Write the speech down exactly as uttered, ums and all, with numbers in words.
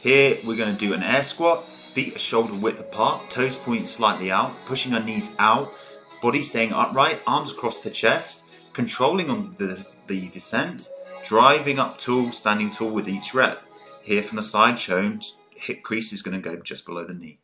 Here we're going to do an air squat, feet are shoulder width apart, toes pointing slightly out, pushing our knees out, body staying upright, arms across the chest, controlling on the, the descent, driving up tall, standing tall with each rep. Here from the side shown, hip crease is going to go just below the knee.